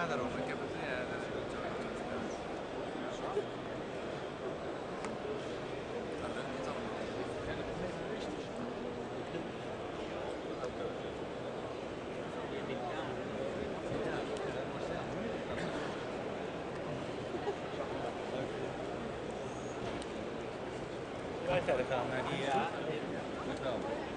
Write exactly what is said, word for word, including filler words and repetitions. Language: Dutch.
Ja, daarom. Ik heb het. Ja, dat is goed zo. Dat lukt niet allemaal. Wij verder gaan naar die. Ja, dat wel.